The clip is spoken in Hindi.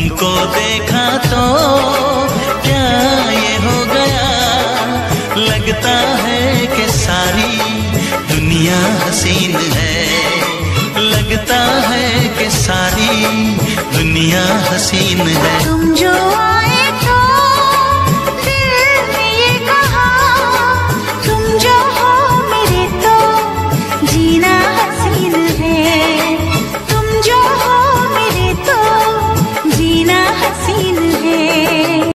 तुमको देखा तो क्या ये हो गया, लगता है कि सारी दुनिया हसीन है, लगता है कि सारी दुनिया हसीन है। तुम जो